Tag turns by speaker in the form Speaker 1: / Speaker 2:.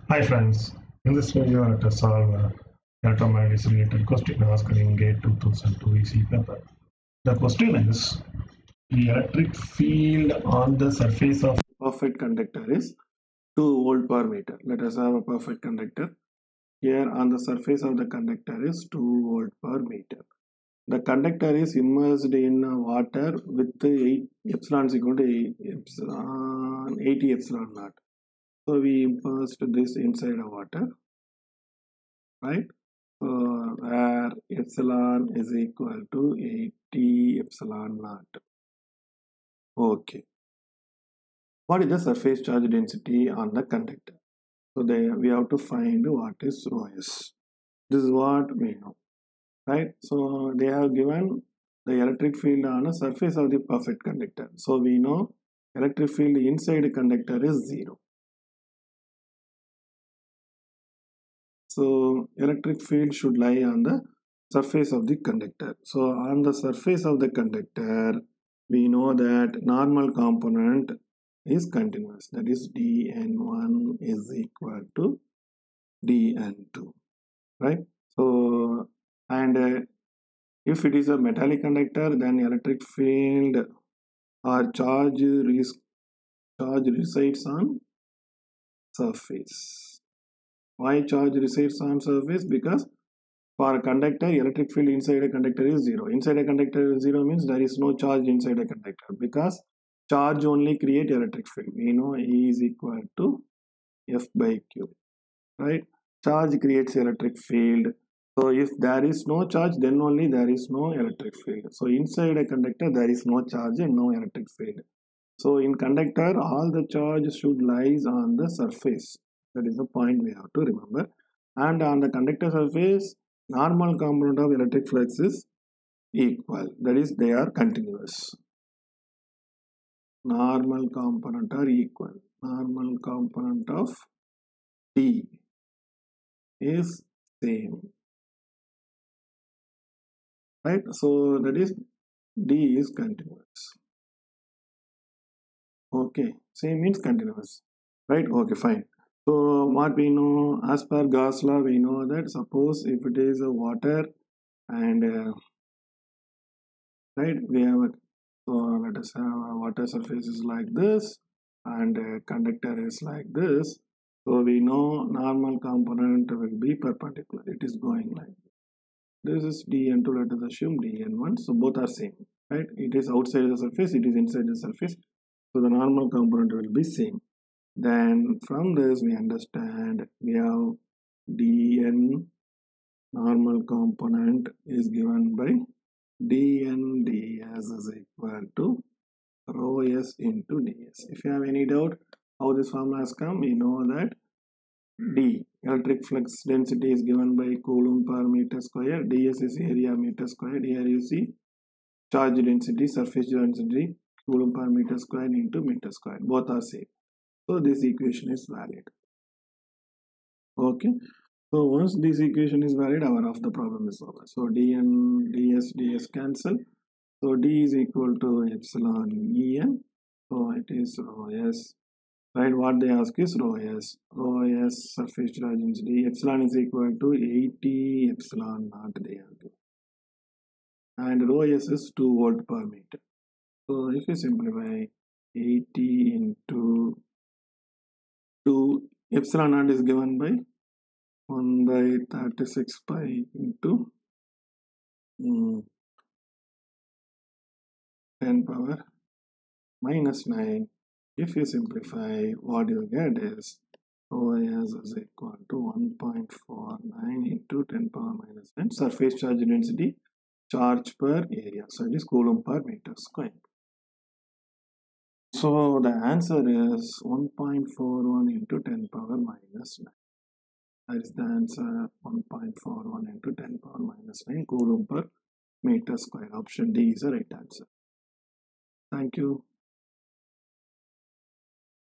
Speaker 1: Hi friends, in this video let us solve a electromagnetic related question asked in GATE 2002 EC paper. The question is, the electric field on the surface of perfect conductor is 2 volt per meter. Let us have a perfect conductor. Here on the surface of the conductor is 2 volt per meter. The conductor is immersed in water with 8 epsilon is equal to 80 epsilon naught. So we immersed this inside the water, right? So where epsilon is equal to 80 epsilon naught. Okay. What is the surface charge density on the conductor? So we have to find what is rho s. This is what we know, right? So they have given the electric field on the surface of the perfect conductor. So we know electric field inside the conductor is 0. So electric field should lie on the surface of the conductor. So on the surface of the conductor, we know that normal component is continuous. That is dN1 is equal to dN2, right? So, and if it is a metallic conductor, then electric field or charge resides on surface. Why charge resides on surface? Because for a conductor, electric field inside a conductor is 0. Inside a conductor is 0 means there is no charge inside a conductor, because charge only create electric field. We know E is equal to F by Q, right? Charge creates electric field. So if there is no charge, then only there is no electric field. So inside a conductor, there is no charge and no electric field. So in conductor, all the charge should lies on the surface. That is the point we have to remember. And on the conductor surface, normal component of electric flux is equal. That is, they are continuous. Normal component are equal. Normal component of D is same. Right? So that is D is continuous. Okay. Same means continuous. Right? Okay, fine. So what we know, as per Gauss law, we know that suppose if it is a water and right, we have a, so let us have a water surface is like this and a conductor is like this. So we know normal component will be perpendicular. It is going like this. This is dN2, let us assume dN1. So both are same, right? It is outside the surface, it is inside the surface. So the normal component will be same. Then from this we understand we have dN normal component is given by dN ds is equal to rho s into ds. If you have any doubt how this formula has come, we know that D electric flux density is given by coulomb per meter square, ds is area meter square. Here you see charge density, surface density, coulomb per meter square into meter square. Both are same. So this equation is valid. Okay. So once this equation is valid, our half the problem is over. So dN, ds cancel. So d is equal to epsilon En. So it is rho s. Right, what they ask is rho s. Rho s surface charge density. Epsilon is equal to 80 epsilon naught they have to. And rho s is 2 volt per meter. So if you simplify 80 into 2, epsilon naught is given by 1 by 36 pi into 10 power minus 9. If you simplify, what you get is rho s is equal to 1.49 into 10 power minus 9 surface charge density, charge per area. So it is coulomb per meter square. So the answer is 1.41 into 10 power minus 9. That is the answer, 1.41 into 10 power minus 9 coulomb per meter square. Option D is the right answer. Thank you.